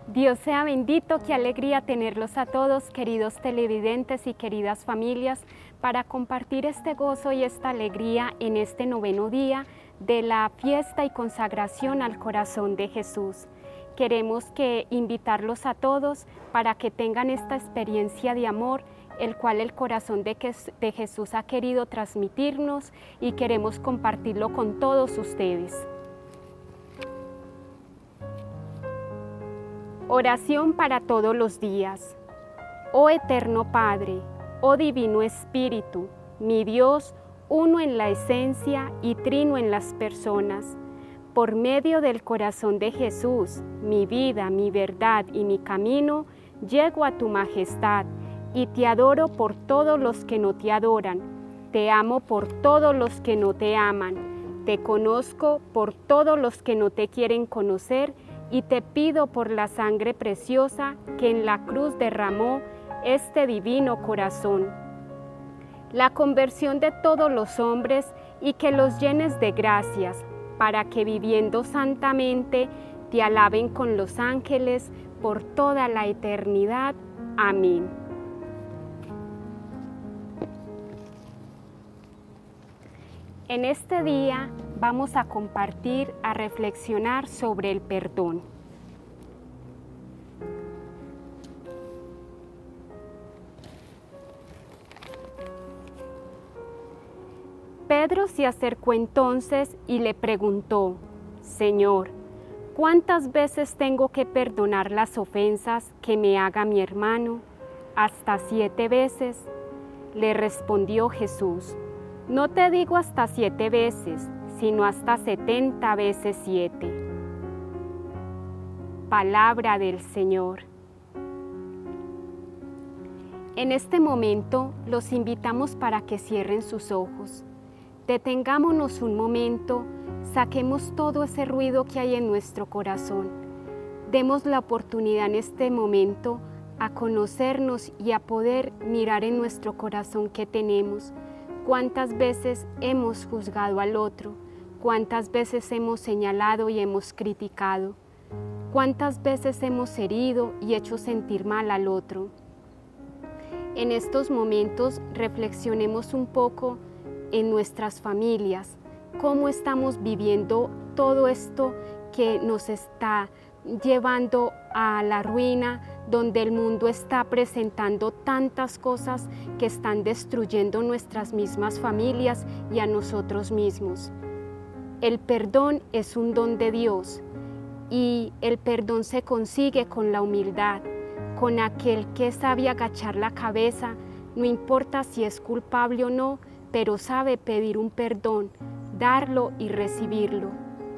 Dios sea bendito, qué alegría tenerlos a todos, queridos televidentes y queridas familias, para compartir este gozo y esta alegría en este noveno día de la fiesta y consagración al corazón de Jesús. Queremos invitarlos a todos para que tengan esta experiencia de amor, el cual el corazón de Jesús ha querido transmitirnos y queremos compartirlo con todos ustedes. Oración para todos los días. Oh eterno Padre, oh Divino Espíritu, mi Dios, uno en la esencia y trino en las personas, por medio del corazón de Jesús, mi vida, mi verdad y mi camino, llego a tu majestad y te adoro por todos los que no te adoran, te amo por todos los que no te aman, te conozco por todos los que no te quieren conocer y te pido por la sangre preciosa que en la cruz derramó este divino corazón, la conversión de todos los hombres y que los llenes de gracias, para que viviendo santamente te alaben con los ángeles por toda la eternidad. Amén. En este día vamos a compartir, a reflexionar sobre el perdón. Pedro se acercó entonces y le preguntó: Señor, ¿cuántas veces tengo que perdonar las ofensas que me haga mi hermano? ¿Hasta 7 veces? Le respondió Jesús: No te digo hasta 7 veces, sino hasta 70 veces 7. Palabra del Señor. En este momento los invitamos para que cierren sus ojos. Detengámonos un momento, saquemos todo ese ruido que hay en nuestro corazón. Demos la oportunidad en este momento a conocernos y a poder mirar en nuestro corazón qué tenemos. ¿Cuántas veces hemos juzgado al otro? ¿Cuántas veces hemos señalado y hemos criticado? ¿Cuántas veces hemos herido y hecho sentir mal al otro? En estos momentos reflexionemos un poco en nuestras familias, cómo estamos viviendo todo esto que nos está llevando a la ruina, donde el mundo está presentando tantas cosas que están destruyendo nuestras mismas familias y a nosotros mismos. El perdón es un don de Dios y el perdón se consigue con la humildad, con aquel que sabe agachar la cabeza, no importa si es culpable o no, pero sabe pedir un perdón, darlo y recibirlo.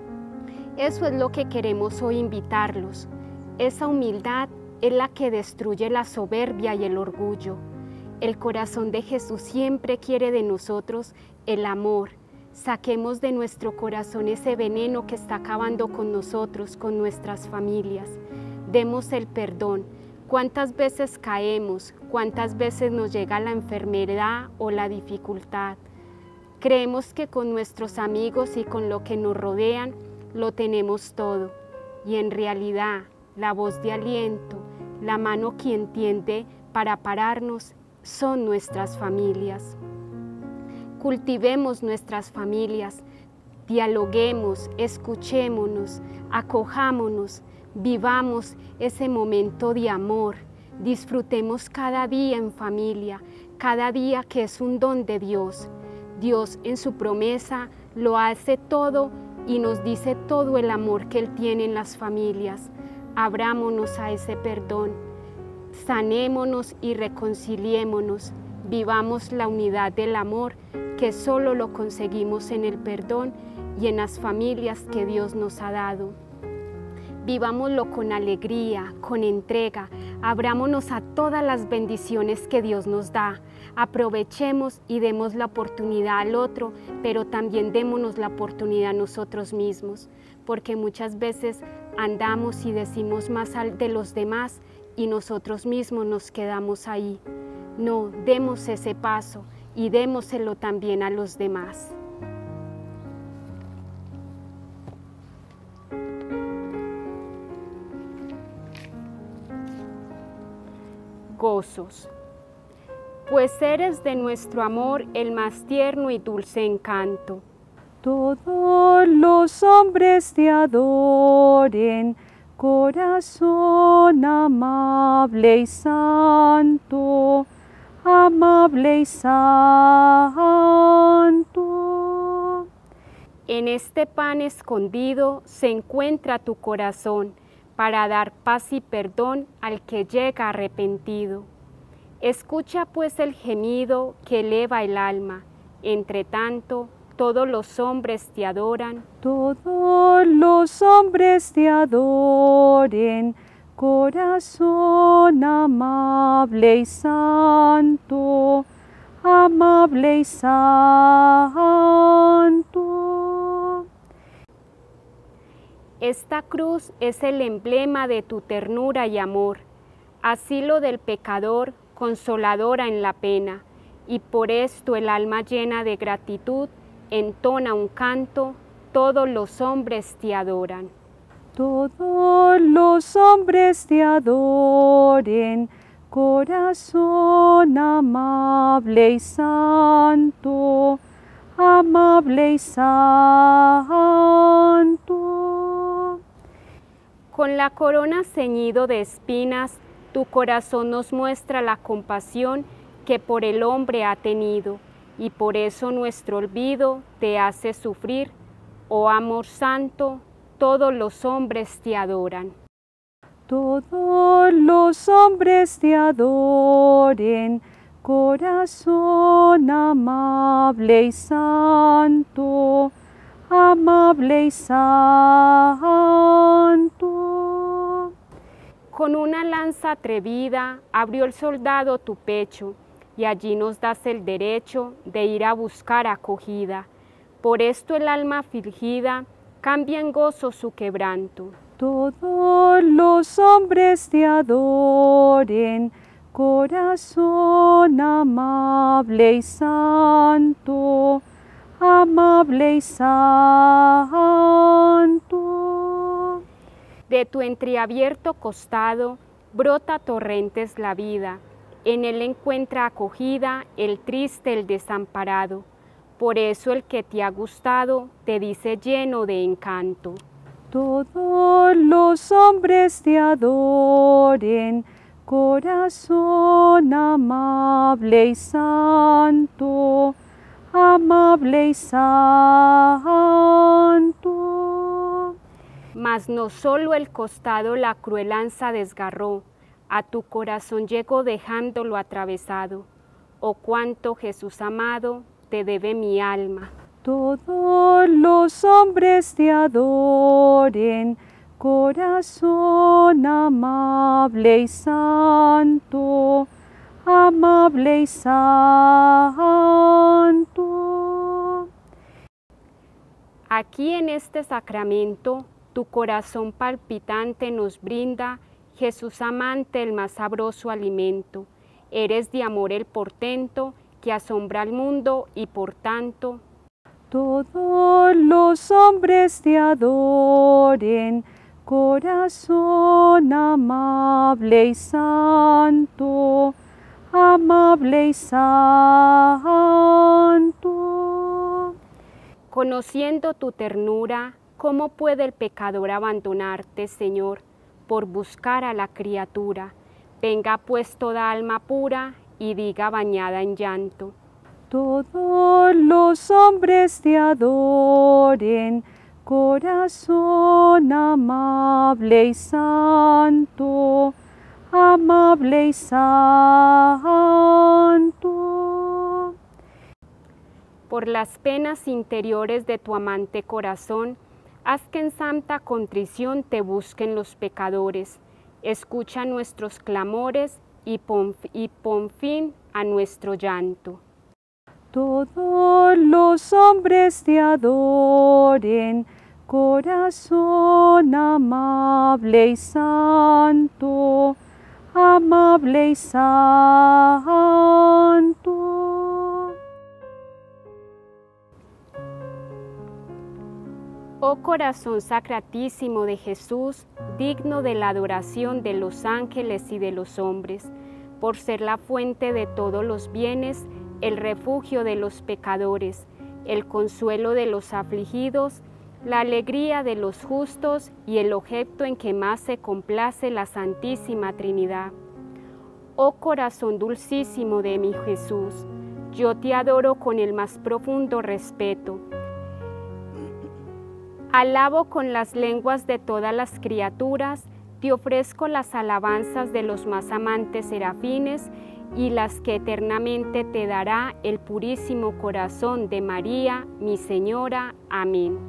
Eso es lo que queremos hoy invitarlos. Esa humildad es la que destruye la soberbia y el orgullo. El corazón de Jesús siempre quiere de nosotros el amor. Saquemos de nuestro corazón ese veneno que está acabando con nosotros, con nuestras familias. Demos el perdón. ¿Cuántas veces caemos? ¿Cuántas veces nos llega la enfermedad o la dificultad? Creemos que con nuestros amigos y con lo que nos rodean lo tenemos todo. Y en realidad, la voz de aliento, la mano que entiende para pararnos, son nuestras familias. Cultivemos nuestras familias, dialoguemos, escuchémonos, acojámonos, vivamos ese momento de amor, disfrutemos cada día en familia, cada día que es un don de Dios. Dios en su promesa lo hace todo y nos dice todo el amor que Él tiene en las familias. Abrámonos a ese perdón, sanémonos y reconciliémonos, vivamos la unidad del amor que solo lo conseguimos en el perdón y en las familias que Dios nos ha dado. Vivámoslo con alegría, con entrega, abrámonos a todas las bendiciones que Dios nos da. Aprovechemos y demos la oportunidad al otro, pero también démonos la oportunidad a nosotros mismos, porque muchas veces andamos y decimos más de los demás y nosotros mismos nos quedamos ahí. No, demos ese paso y démoselo también a los demás. Gozos. Pues eres de nuestro amor el más tierno y dulce encanto. Todos los hombres te adoren, corazón amable y santo, amable y santo. En este pan escondido se encuentra tu corazón, para dar paz y perdón al que llega arrepentido. Escucha pues el gemido que eleva el alma, entre tanto todos los hombres te adoran. Todos los hombres te adoren, corazón amable y santo, amable y santo. Esta cruz es el emblema de tu ternura y amor, asilo del pecador, consoladora en la pena, y por esto el alma llena de gratitud entona un canto, todos los hombres te adoran. Todos los hombres te adoren, corazón amable y santo, amable y santo. Con la corona ceñido de espinas, tu corazón nos muestra la compasión que por el hombre ha tenido, y por eso nuestro olvido te hace sufrir. Oh amor santo, todos los hombres te adoran. Todos los hombres te adoren, corazón amable y santo, amable y santo. Con una lanza atrevida abrió el soldado tu pecho, y allí nos das el derecho de ir a buscar acogida. Por esto el alma afligida cambia en gozo su quebranto. Todos los hombres te adoren, corazón amable y santo, amable y santo. De tu entreabierto costado brota torrentes la vida, en él encuentra acogida el triste, el desamparado. Por eso el que te ha gustado te dice lleno de encanto. Todos los hombres te adoren, corazón amable y santo, amable y santo. Mas no solo el costado la cruel lanza desgarró, a tu corazón llegó dejándolo atravesado. Oh cuánto Jesús amado te debe mi alma. Todos los hombres te adoren, corazón amable y santo, amable y santo. Aquí en este sacramento, tu corazón palpitante nos brinda, Jesús amante, el más sabroso alimento. Eres de amor el portento que asombra al mundo y por tanto todos los hombres te adoren, corazón amable y santo, amable y santo. Conociendo tu ternura, ¿cómo puede el pecador abandonarte, Señor, por buscar a la criatura? Venga pues toda alma pura y diga bañada en llanto. Todos los hombres te adoren, corazón amable y santo, amable y santo. Por las penas interiores de tu amante corazón, haz que en santa contrición te busquen los pecadores. Escucha nuestros clamores y pon fin a nuestro llanto. Todos los hombres te adoren, corazón amable y santo, amable y santo. Oh corazón sacratísimo de Jesús, digno de la adoración de los ángeles y de los hombres, por ser la fuente de todos los bienes, el refugio de los pecadores, el consuelo de los afligidos, la alegría de los justos y el objeto en que más se complace la Santísima Trinidad. Oh corazón dulcísimo de mi Jesús, yo te adoro con el más profundo respeto. Alabo con las lenguas de todas las criaturas, te ofrezco las alabanzas de los más amantes serafines y las que eternamente te dará el purísimo corazón de María, mi Señora. Amén.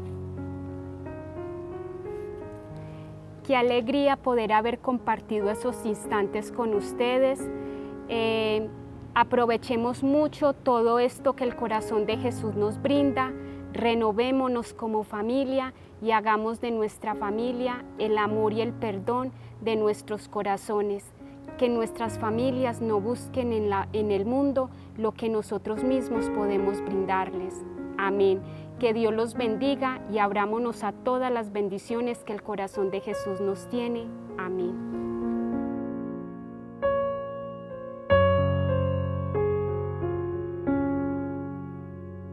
Qué alegría poder haber compartido esos instantes con ustedes. Aprovechemos mucho todo esto que el corazón de Jesús nos brinda, renovémonos como familia y hagamos de nuestra familia el amor y el perdón de nuestros corazones. Que nuestras familias no busquen en el mundo lo que nosotros mismos podemos brindarles. Amén. Que Dios los bendiga y abrámonos a todas las bendiciones que el corazón de Jesús nos tiene. Amén.